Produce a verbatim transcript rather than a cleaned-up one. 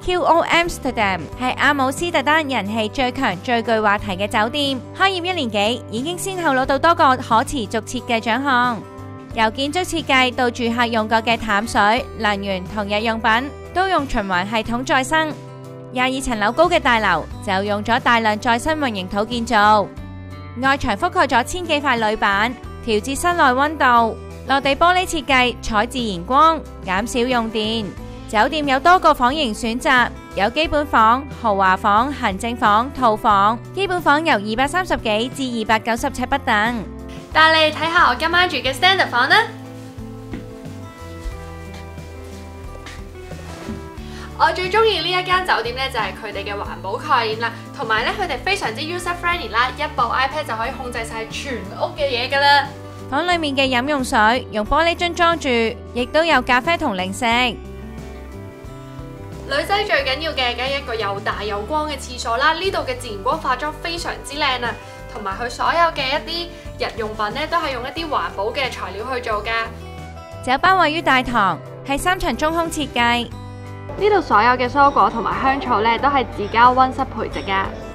Q O Amsterdam 係阿姆斯特丹人氣最強、最具話題嘅酒店，開業一年幾已經先後攞到多個可持續設計獎項。由建築設計到住客用過嘅淡水、能源同日用品，都用循環系統再生。廿二層樓高嘅大樓就用咗大量再生混凝土建造，外牆覆蓋咗千幾塊鋁板，調節室內溫度。落地玻璃設計採自然光，減少用電。酒店有多個房型選擇，有基本房、豪華房、行政房、套房。基本房由二百三十幾至二百九十尺不等。 帶你睇下我今晚住嘅 standard 房啦。我最中意呢一間酒店呢，就係佢哋嘅環保概念啦，同埋咧佢哋非常之 user friendly 啦，一部 iPad 就可以控制晒全屋嘅嘢噶啦。 房裏面嘅飲用水用玻璃樽裝住，亦都有咖啡同零食。 女仔最緊要嘅梗係一個又大又光嘅廁所啦，呢度嘅自然光化妝非常之靚啊，同埋佢所有嘅一啲日用品呢，都係用一啲環保嘅材料去做噶。 酒吧位於大堂，係三層中空設計。 呢度所有嘅蔬果同埋香草呢，都係自家溫室培植噶。